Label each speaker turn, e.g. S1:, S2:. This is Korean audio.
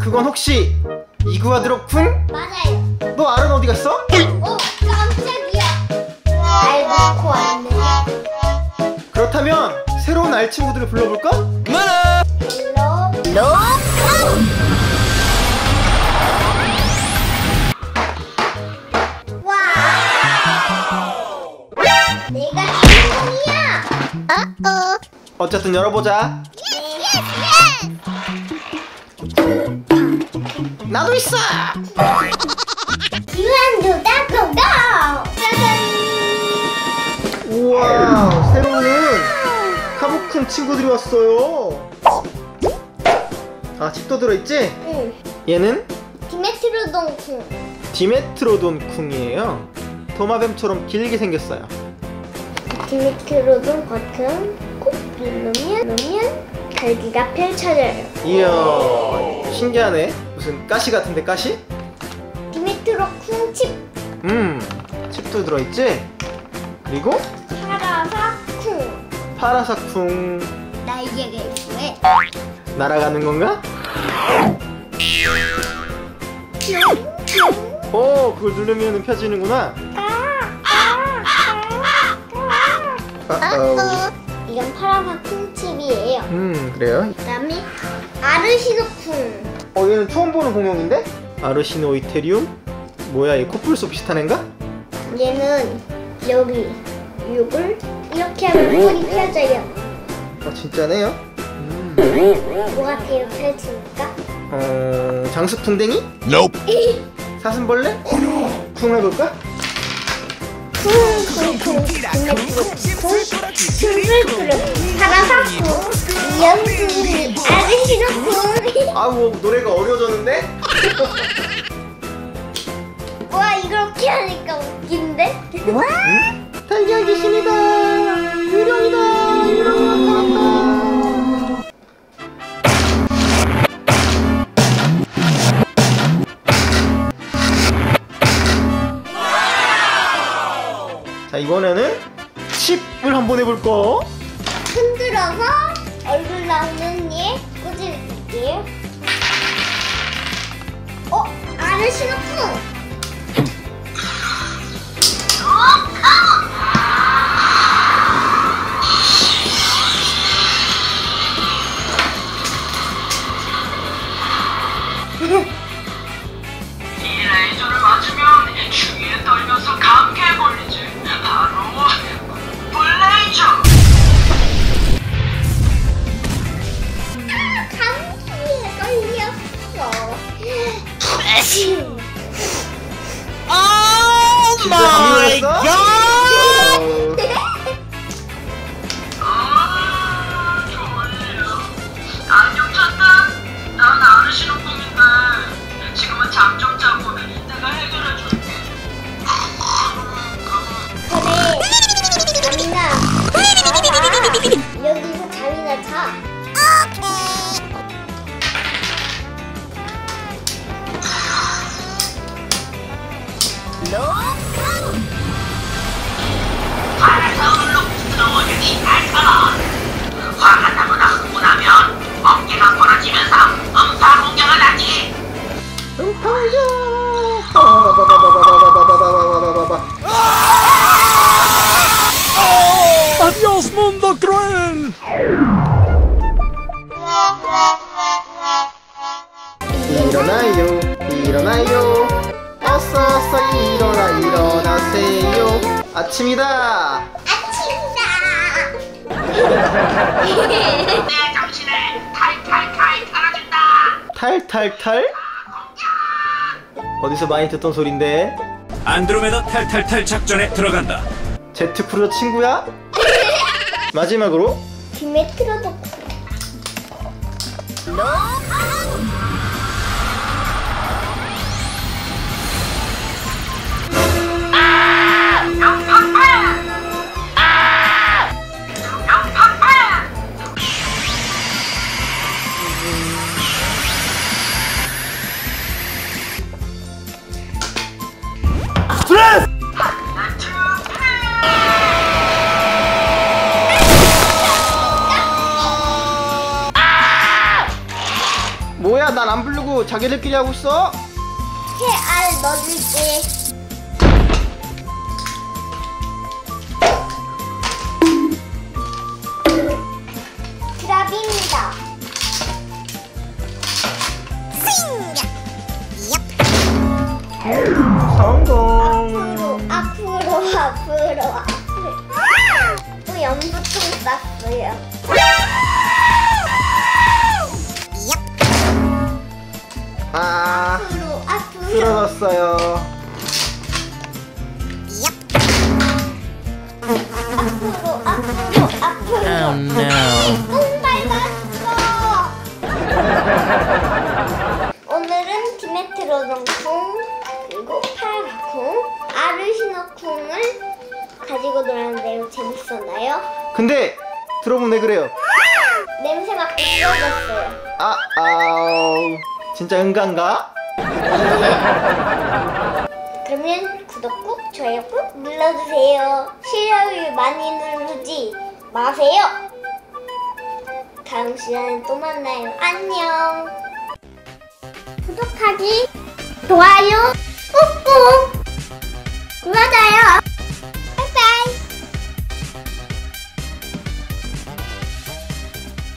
S1: 그건 혹시 이구아드로쿵?
S2: 맞아요.
S1: 너 알은 어디 갔어?
S2: 깜짝이야. 알 놓고 왔네.
S1: 그렇다면 새로운 알 친구들을 불러볼까?
S2: 헬로. 와. 내가 주인공이야.
S1: 어쨌든 열어보자. 나도 있어.
S2: 유한도 따끔도. 짜잔.
S1: 우와, 새로운 카부쿵 친구들이 왔어요. 아, 칩도 들어있지?
S2: 응.
S1: 얘는
S2: 디메트로돈 쿵.
S1: 디메트로돈 쿵이에요. 도마뱀처럼 길게 생겼어요.
S2: 디메트로돈 버튼 꼭 누르면 갈기가 펼쳐져요.
S1: 이야, 신기하네. 무슨 가시 같은데, 가시?
S2: 디메트로 쿵칩.
S1: 칩도 들어있지? 그리고
S2: 파라사 쿵.
S1: 파라사쿵.
S2: 날개가 있어요.
S1: 날아가는 건가? 오, 그걸 누르면 펴지는구나.
S2: 이건 파라사 쿵칩이에요.
S1: 그래요?
S2: 그다음에 아르시노 쿵.
S1: 얘는 처음 보는 공룡인데? 아르시노 이테리움? 뭐야, 이 코뿔소 비슷한 애인가?
S2: 얘는 여기 이걸 이렇게 하면 뿔이 펴져요.
S1: 진짜네요?
S2: 뭐 같아요, 펼치니까?
S1: 장수풍뎅이? 사슴벌레? 쿵 해볼까?
S2: 쿵쿵쿵 파라사 쿵. 연기 아르시노 쿵.
S1: 아우, 노래가 어려워졌는데?
S2: 와, 이렇게 하니까 웃긴데?
S1: 달걀 귀신이다. 유령이다. 유령 나타났다. 자, 이번에는 칩을 한번 해볼까?
S2: 흔들어서 얼굴 나오는 얘 꽂을게요. 아르시노 쿵.
S3: 이 레이저를 맞으면 추위에 떨면서 감기에 걸리지. 바로 불레이저.
S2: 감기에 걸렸어.
S1: 진짜 감기 걸렸어?
S3: 졸려. 안녕 쳤다. 난 아르시노 쿵인데 지금은 잠 좀 자고 이따가 해결해줄게.
S2: 그래, 잠이나 자라. 여기서 잠이나 자.
S3: 발사울로 부드러워지기 날카로운. 화가 나거나 흥분하면 어깨가 벌어지면서 음파 공격을 하지.
S4: Adiós, mundo cruel.
S1: 일어나요, 일어나요. 어서 일어나세요. 아침이다.
S3: 내 정신을 탈탈탈 털어준다.
S1: 탈탈탈? 어디서 많이 듣던 소린데?
S4: 안드로메다 탈탈탈 작전에 들어간다.
S1: 제트 크루저 친구야? 마지막으로
S2: 디메트로도
S1: 뭐야, 난 안 부르고 자기들끼리 하고 있어?
S2: 새알 넣어줄게. 드랍입니다.
S1: 성공.
S2: 앞으로. 또 연부통 쌌어요.
S1: 아,
S2: 앞으로.
S1: 쓰러졌어요.
S2: 앞으로. 똥 밟았어. 오늘은 디메트로돈 쿵 그리고 파라쿵, 아르시노쿵을 가지고 놀았는데요. 재밌었나요?
S1: 근데 들어보면 왜 그래요?
S2: 냄새 맡고 쓰러졌어요.
S1: 아우, 진짜 응가인가?
S2: 그러면 구독 꾹, 좋아요 꾹 눌러주세요. 싫어요 많이 누르지 마세요. 다음 시간에 또 만나요. 안녕. 구독하기, 좋아요 꾹꾹.